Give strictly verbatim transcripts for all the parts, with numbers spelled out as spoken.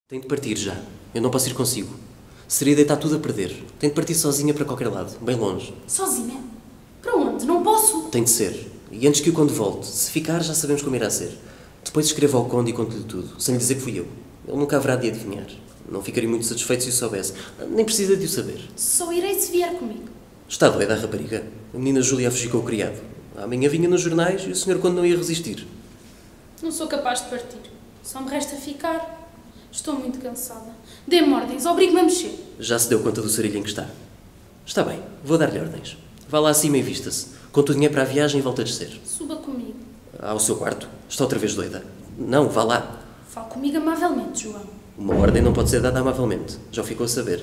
Tenho de partir já. Eu não posso ir consigo. Seria deitar tudo a perder. Tenho de partir sozinha para qualquer lado, bem longe. Sozinha? Para onde? Não posso. Tem de ser. E antes que o Conde volte, se ficar já sabemos como irá ser. Depois escrevo ao Conde e conto-lhe tudo, sem lhe dizer que fui eu. Ele nunca haverá de adivinhar. Não ficaria muito satisfeito se o soubesse. Nem precisa de o saber. Só irei se vier comigo. Está doida a rapariga. A menina Júlia a fugir com o criado. Amanhã vinha nos jornais e o senhor Conde não ia resistir. Não sou capaz de partir. Só me resta ficar. Estou muito cansada. Dê-me ordens, obrigue-me a mexer. Já se deu conta do sarilho em que está. Está bem, vou dar-lhe ordens. Vá lá acima e vista-se. Conta o dinheiro para a viagem e volta a descer. Suba comigo. Ao seu quarto? Está outra vez doida? Não, vá lá. Fale comigo amavelmente, João. Uma ordem não pode ser dada amavelmente. Já ficou a saber.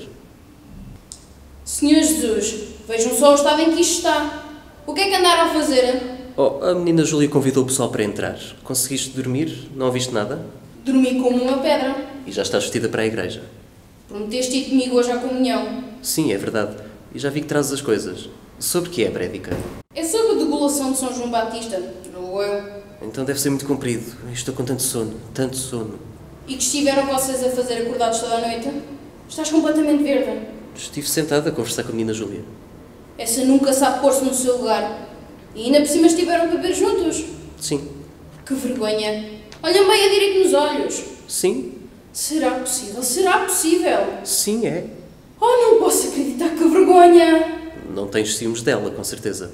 Senhor Jesus, vejam só o estado em que isto está. O que é que andaram a fazer? Oh, a menina Júlia convidou o pessoal para entrar. Conseguiste dormir? Não ouviste nada? Dormi como uma pedra. E já estás vestida para a igreja. Prometeste ir comigo hoje à comunhão. Sim, é verdade. E já vi que trazes as coisas. Sobre que é, prédica? É sobre a degolação de São João Batista, julgo eu. Então deve ser muito comprido. Estou com tanto sono, tanto sono. E que estiveram vocês a fazer acordados toda a noite? Estás completamente verde. Estive sentada a conversar com a menina Júlia. Essa nunca sabe pôr-se no seu lugar. E ainda por cima estiveram a beber juntos. Sim. Que vergonha. Olha bem a direito nos olhos. Sim? Será possível? Será possível? Sim, é. Oh, não posso acreditar, que vergonha. Não tens ciúmes dela, com certeza.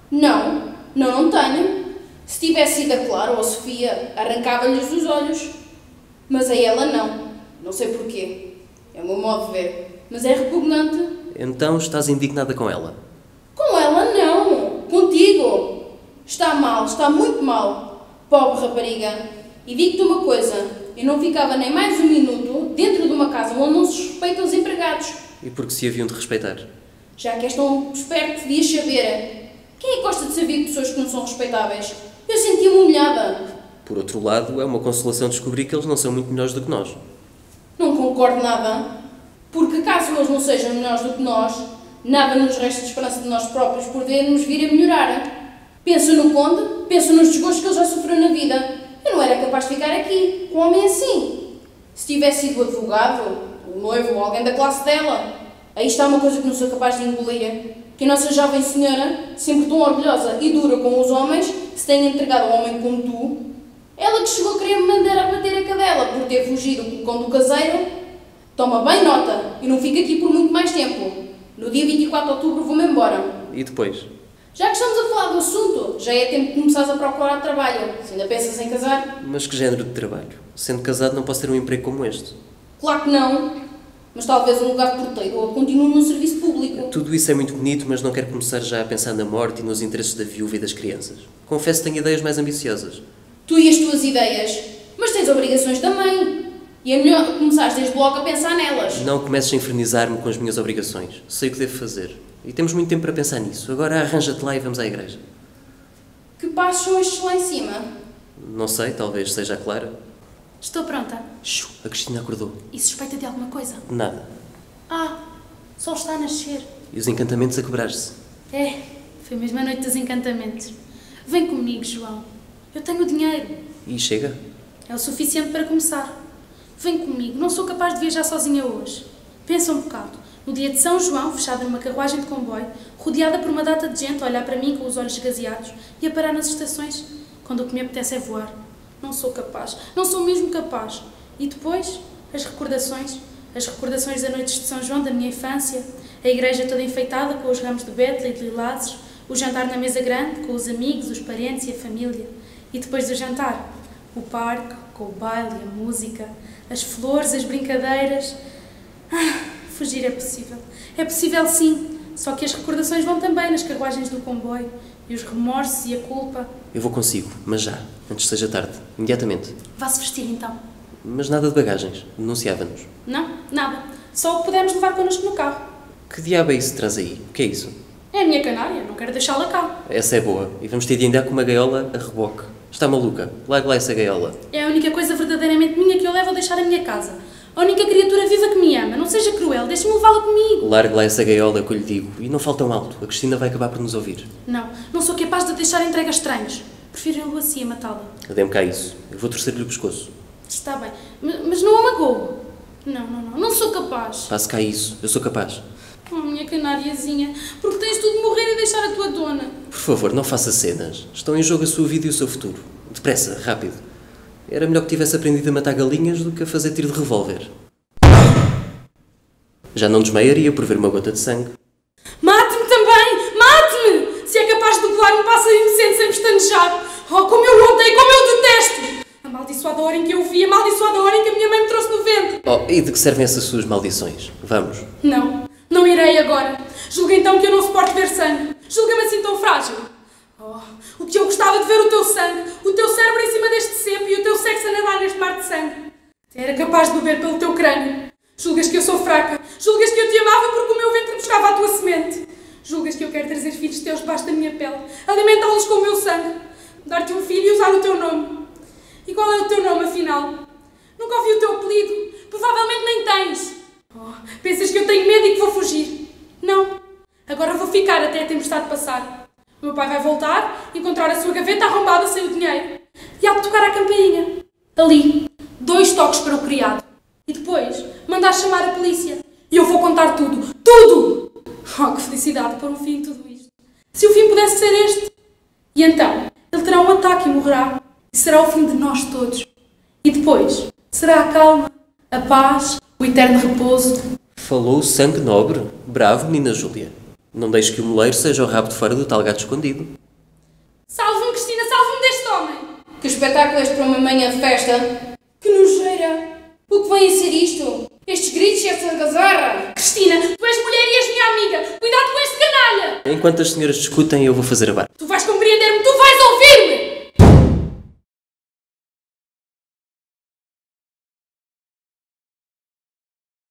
Não, não, não tenho. Se tivesse sido a Clara ou a Sofia, arrancava-lhes dos olhos. Mas a ela não. Não sei porquê. É o meu modo de ver. Mas é repugnante. Então estás indignada com ela? Com ela não. Contigo. Está mal, está muito mal. Pobre rapariga. E digo-te uma coisa. Eu não ficava nem mais um minuto dentro de uma casa onde não se respeitam os empregados. E porque se haviam de respeitar? Já que és tão esperto, devias saber. Quem é que gosta de saber pessoas que não são respeitáveis? Eu senti-me humilhada. Por outro lado, é uma consolação descobrir que eles não são muito melhores do que nós. Não concordo nada. Porque caso eles não sejam melhores do que nós, nada nos resta de esperança de nós próprios podermos vir a melhorar. Penso no Conde, penso nos desgostos que ele já sofreu na vida. Eu não era capaz de ficar aqui, com um homem assim. Se tivesse sido o advogado, o noivo ou alguém da classe dela, aí está uma coisa que não sou capaz de engolir. Que a nossa jovem senhora, sempre tão orgulhosa e dura com os homens, se tenha entregado a um homem como tu. Ela que chegou a querer me mandar a bater a cadela por ter fugido com o cão do caseiro. Toma bem nota e não fica aqui por muito mais tempo. No dia vinte e quatro de outubro vou-me embora. E depois? Já que estamos a falar do assunto, já é tempo de começares a procurar trabalho. Se ainda pensas em casar. Mas que género de trabalho? Sendo casado não posso ter um emprego como este. Claro que não. Mas talvez um lugar de porteiro ou continue num serviço público. Tudo isso é muito bonito, mas não quero começar já a pensar na morte e nos interesses da viúva e das crianças. Confesso que tenho ideias mais ambiciosas. Tu e as tuas ideias. Mas tens obrigações também. E é melhor começares desde logo a pensar nelas. Não comeces a infernizar-me com as minhas obrigações. Sei o que devo fazer. E temos muito tempo para pensar nisso. Agora arranja-te lá e vamos à igreja. Que passos são estes lá em cima? Não sei, talvez seja a Clara. Estou pronta. Shhh, a Cristina acordou. E suspeita de alguma coisa? Nada. Ah, o sol está a nascer. E os encantamentos a quebrar-se. É, foi mesmo a noite dos encantamentos. Vem comigo, João. Eu tenho dinheiro. E chega? É o suficiente para começar. Vem comigo, não sou capaz de viajar sozinha hoje. Pensa um bocado. No dia de São João, fechada numa carruagem de comboio, rodeada por uma data de gente a olhar para mim com os olhos esgazeados e a parar nas estações, quando o que me apetece é voar. Não sou capaz, não sou mesmo capaz. E depois, as recordações, as recordações das noites de São João da minha infância, a igreja toda enfeitada com os ramos de bétula e de lilazes, o jantar na mesa grande com os amigos, os parentes e a família. E depois do jantar, o parque, com o baile e a música, as flores, as brincadeiras. Ah, fugir é possível. É possível sim, só que as recordações vão também nas carruagens do comboio, e os remorsos e a culpa. Eu vou consigo, mas já, antes que seja tarde, imediatamente. Vá-se vestir então. Mas nada de bagagens, denunciava-nos. Não, nada. Só o que pudermos levar connosco no carro. Que diabo é isso que traz aí? O que é isso? É a minha canária, não quero deixá-la cá. Essa é boa, e vamos ter de andar com uma gaiola a reboque. Está maluca, larga lá essa gaiola. É a única coisa verdadeiramente minha que eu levo a deixar a minha casa. A única criatura viva que me ama. Não seja cruel, deixe-me levá-la comigo. Largue lá essa gaiola que eu lhe digo. E não fale tão alto. A Cristina vai acabar por nos ouvir. Não, não sou capaz de deixar entregue a estranhos. Prefiro eu assim a matá-la. Dê-me cá isso. Eu vou torcer-lhe o pescoço. Está bem, mas não a magoou. Não, não, não. Não sou capaz. Passe cá isso. Eu sou capaz. Oh, minha canariazinha. Porque tens tudo de morrer e deixar a tua dona. Por favor, não faça cenas. Estão em jogo a sua vida e o seu futuro. Depressa, rápido. Era melhor que tivesse aprendido a matar galinhas do que a fazer tiro de revólver. Já não desmaiaria por ver uma gota de sangue. Mate-me também! Mate-me! Se é capaz de degolar um pássaro inocente sem pestanejar. Oh, como eu o odeio, como eu o detesto! Amaldiçoada hora em que eu o vi, amaldiçoada hora em que a minha mãe me trouxe no ventre. Oh, e de que servem essas suas maldições? Vamos. Não, não irei agora. Julga então que eu não suporto ver sangue. Julga-me assim tão frágil. Oh, o que eu gostava de ver o teu sangue, o teu cérebro em cima deste cepo e o teu sexo a nadar neste mar de sangue. Era capaz de beber pelo teu crânio. Julgas que eu sou fraca. Julgas que eu te amava porque o meu ventre buscava a tua semente. Julgas que eu quero trazer filhos teus debaixo da minha pele, alimentá-los com o meu sangue, dar-te um filho e usar o teu nome. E qual é o teu nome, afinal? Nunca ouvi o teu apelido. Provavelmente nem tens. Oh, pensas que eu tenho medo e que vou fugir? Não. Agora vou ficar até a tempestade passar. O meu pai vai voltar, encontrar a sua gaveta arrombada sem o dinheiro. E há de tocar a campainha. Ali. Dois toques para o criado. E depois mandar chamar a polícia. E eu vou contar tudo. Tudo! Oh, que felicidade pôr um fim em tudo isto. Se o fim pudesse ser este. E então, ele terá um ataque e morrerá. E será o fim de nós todos. E depois, será a calma, a paz, o eterno repouso. Falou o sangue nobre. Bravo, menina Júlia. Não deixe que o moleiro seja o rabo de fora do tal gato escondido. Salve-me, Cristina, salve-me deste homem! Que espetáculo és para uma manhã de festa? Que nojeira! O que vem a ser isto? Estes gritos e esta gazarra? Cristina, tu és mulher e és minha amiga! Cuidado com este canalha! Enquanto as senhoras discutem, eu vou fazer a barba. Tu vais compreender-me, tu vais ouvir!